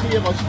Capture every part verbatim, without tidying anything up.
یه قاشق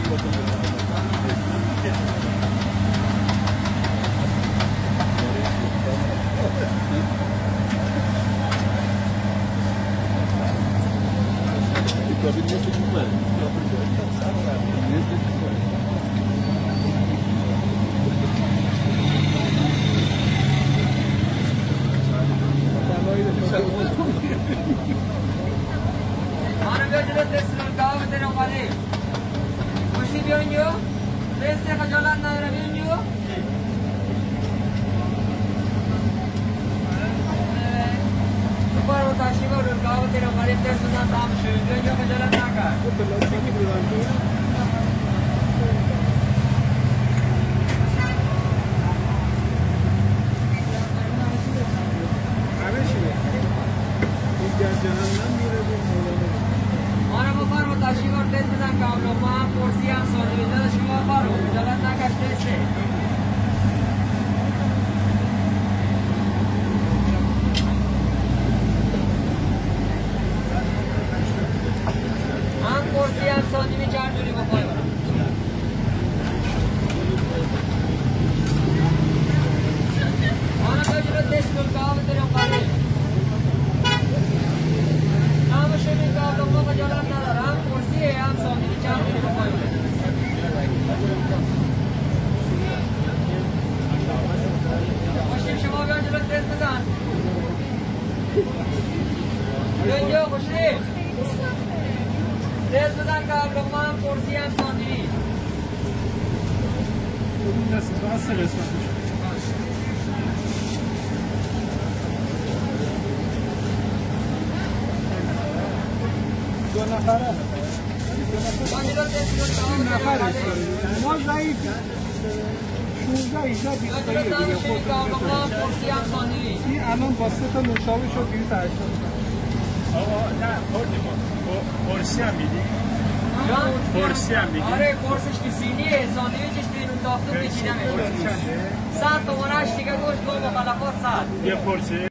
الان با سه تا نوشابه شد دویست و هشتاد. آقا نه خوردیم قرصی هم میدی؟ قرصی هم میدی؟ آره قرصش که سینیه ساندویچش بیرون داخته بکیدم صد تومنش دیگه گوشت گل مخلفات صد یه قرصه